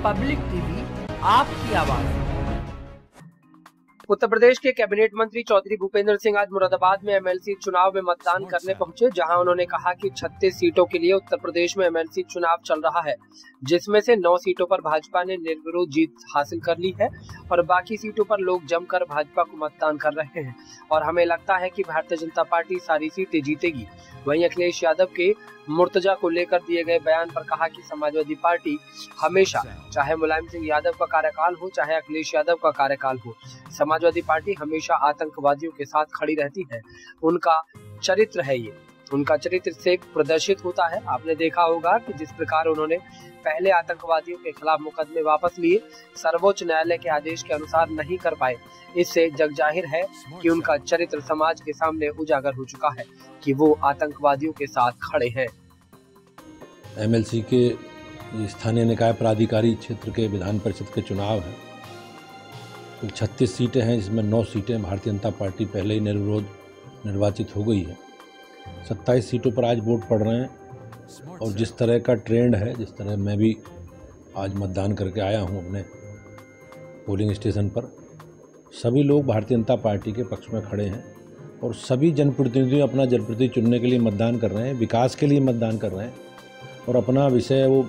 Public TV, आपकी आवाज। उत्तर प्रदेश के कैबिनेट मंत्री चौधरी भूपेंद्र सिंह आज मुरादाबाद में एमएलसी चुनाव में मतदान करने पहुंचे, जहां उन्होंने कहा कि 36 सीटों के लिए उत्तर प्रदेश में एमएलसी चुनाव चल रहा है, जिसमें से 9 सीटों पर भाजपा ने निर्विरोध जीत हासिल कर ली है और बाकी सीटों पर लोग जमकर भाजपा को मतदान कर रहे हैं और हमें लगता है कि भारतीय जनता पार्टी सारी सीटें जीतेगी। वहीं अखिलेश यादव के मुर्तजा को लेकर दिए गए बयान पर कहा कि समाजवादी पार्टी हमेशा, चाहे मुलायम सिंह यादव का कार्यकाल हो चाहे अखिलेश यादव का कार्यकाल हो, समाजवादी पार्टी हमेशा आतंकवादियों के साथ खड़ी रहती है। उनका चरित्र है, ये उनका चरित्र से प्रदर्शित होता है। आपने देखा होगा कि जिस प्रकार उन्होंने पहले आतंकवादियों के खिलाफ मुकदमे वापस लिए, सर्वोच्च न्यायालय के आदेश के अनुसार नहीं कर पाए, इससे जग जाहिर है कि उनका चरित्र समाज के सामने उजागर हो चुका है कि वो आतंकवादियों के साथ खड़े हैं। एमएलसी के स्थानीय निकाय प्राधिकारी क्षेत्र के विधान परिषद के चुनाव हैं। कुल 36 सीटें हैं, जिसमें 9 सीटें भारतीय जनता पार्टी पहले ही निर्विरोध निर्वाचित हो गई है। 27 सीटों पर आज वोट पड़ रहे हैं और जिस तरह का ट्रेंड है, जिस तरह मैं भी आज मतदान करके आया हूं अपने पोलिंग स्टेशन पर, सभी लोग भारतीय जनता पार्टी के पक्ष में खड़े हैं और सभी जनप्रतिनिधि अपना जनप्रतिनिधि चुनने के लिए मतदान कर रहे हैं, विकास के लिए मतदान कर रहे हैं और अपना विषय वो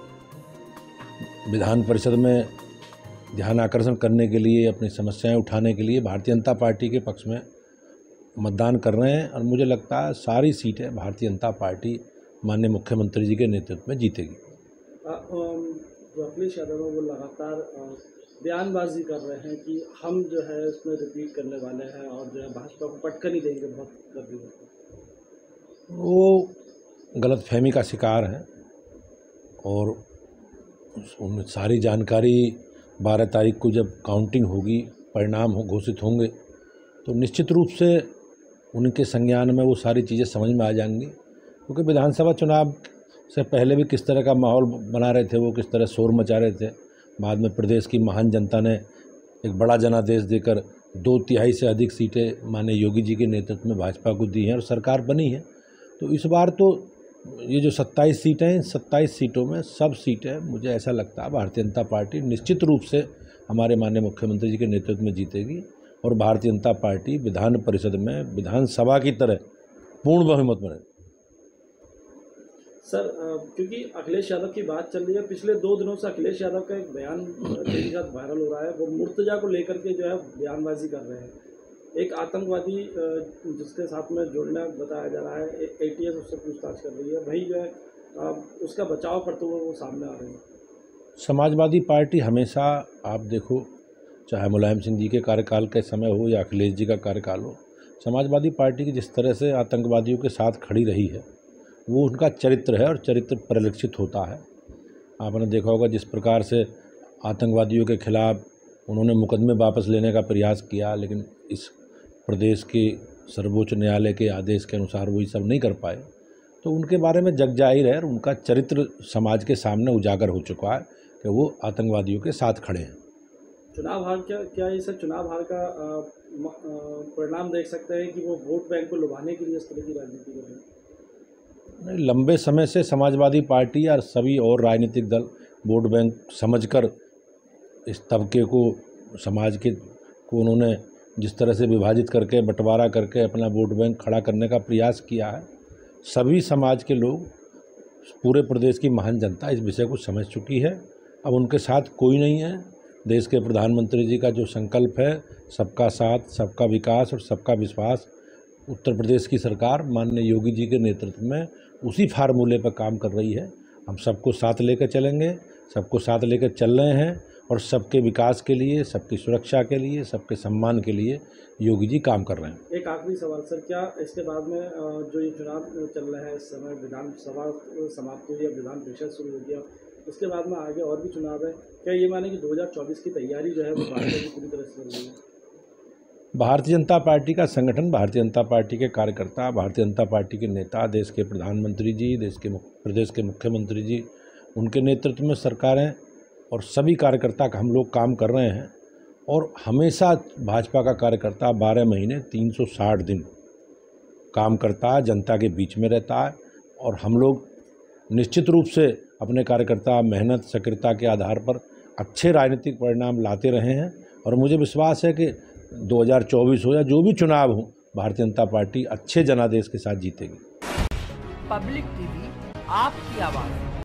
विधान परिषद में ध्यान आकर्षण करने के लिए, अपनी समस्याएं उठाने के लिए भारतीय जनता पार्टी के पक्ष में मतदान कर रहे हैं और मुझे लगता है सारी सीटें भारतीय जनता पार्टी माननीय मुख्यमंत्री जी के नेतृत्व में जीतेगी। जो अखिलेश यादव वो लगातार बयानबाजी कर रहे हैं कि हम जो है इसमें रिपीट करने वाले हैं और जो है भाजपा को पटका नहीं देंगे, बहुत गर्मी है। वो गलतफहमी का शिकार हैं और उन सारी जानकारी 12 तारीख को जब काउंटिंग होगी, परिणाम घोषित होंगे तो निश्चित रूप से उनके संज्ञान में वो सारी चीज़ें समझ में आ जाएंगी। क्योंकि विधानसभा चुनाव से पहले भी किस तरह का माहौल बना रहे थे, वो किस तरह शोर मचा रहे थे। बाद में प्रदेश की महान जनता ने एक बड़ा जनादेश देकर 2/3 से अधिक सीटें माननीय योगी जी के नेतृत्व में भाजपा को दी हैं और सरकार बनी है। तो इस बार तो ये जो 27 सीटें हैं, 27 सीटों में सब सीटें मुझे ऐसा लगता है भारतीय जनता पार्टी निश्चित रूप से हमारे माननीय मुख्यमंत्री जी के नेतृत्व में जीतेगी और भारतीय जनता पार्टी विधान परिषद में विधानसभा की तरह पूर्ण बहुमत में रहेगी। सर, क्योंकि अखिलेश यादव की बात चल रही है, पिछले 2 दिनों से अखिलेश यादव का एक बयान तेजी के साथ वायरल हो रहा है। वो मुर्तजा को लेकर के जो है बयानबाजी कर रहे हैं। एक आतंकवादी जिसके साथ में जोड़ना बताया जा रहा है, ATS उससे पूछताछ कर रही है, वही जो है उसका बचाव करते हुए वो सामने आ रहे हैं। समाजवादी पार्टी हमेशा, आप देखो, चाहे मुलायम सिंह जी के कार्यकाल के समय हो या अखिलेश जी का कार्यकाल हो, समाजवादी पार्टी की जिस तरह से आतंकवादियों के साथ खड़ी रही है वो उनका चरित्र है और चरित्र परिलक्षित होता है। आपने देखा होगा जिस प्रकार से आतंकवादियों के खिलाफ उन्होंने मुकदमे वापस लेने का प्रयास किया, लेकिन इस प्रदेश के सर्वोच्च न्यायालय के आदेश के अनुसार वो ये सब नहीं कर पाए। तो उनके बारे में जग जाहिर है और उनका चरित्र समाज के सामने उजागर हो चुका है कि वो आतंकवादियों के साथ खड़े हैं। चुनाव हार क्या ये सब चुनाव हार का परिणाम देख सकते हैं कि वो वोट बैंक को लुभाने के लिए इस तरह की राजनीति कर रहे हैं? नहीं, लंबे समय से समाजवादी पार्टी और सभी और राजनीतिक दल वोट बैंक समझकर इस तबके को, समाज के को उन्होंने जिस तरह से विभाजित करके, बंटवारा करके अपना वोट बैंक खड़ा करने का प्रयास किया है। सभी समाज के लोग, पूरे प्रदेश की महान जनता इस विषय को समझ चुकी है। अब उनके साथ कोई नहीं है। देश के प्रधानमंत्री जी का जो संकल्प है, सबका साथ, सबका विकास और सबका विश्वास, उत्तर प्रदेश की सरकार माननीय योगी जी के नेतृत्व में उसी फार्मूले पर काम कर रही है। हम सबको साथ लेकर चलेंगे, सबको साथ लेकर चल रहे हैं और सबके विकास के लिए, सबकी सुरक्षा के लिए, सबके सम्मान के लिए योगी जी काम कर रहे हैं। एक आखिरी सवाल सर, क्या इसके बाद में जो ये चुनाव चल रहा है इस समय, विधानसभा समाप्त हुई है, विधान परिषद शुरू हो गया, उसके बाद में आगे और भी चुनाव है, क्या ये माने कि 2024 की तैयारी जो है वो भाजपा की पूरी तरह से चल रही है? भारतीय जनता पार्टी का संगठन, भारतीय जनता पार्टी के कार्यकर्ता, भारतीय जनता पार्टी के नेता, देश के प्रधानमंत्री जी, प्रदेश के मुख्यमंत्री जी, उनके नेतृत्व में सरकारें और सभी कार्यकर्ता का हम लोग काम कर रहे हैं और हमेशा भाजपा का कार्यकर्ता 12 महीने 360 दिन काम करता है, जनता के बीच में रहता है और हम लोग निश्चित रूप से अपने कार्यकर्ता मेहनत सक्रियता के आधार पर अच्छे राजनीतिक परिणाम लाते रहे हैं और मुझे विश्वास है कि 2024 हो या जो भी चुनाव हो, भारतीय जनता पार्टी अच्छे जनादेश के साथ जीतेगी। पब्लिक टीवी आपकी आवाज़।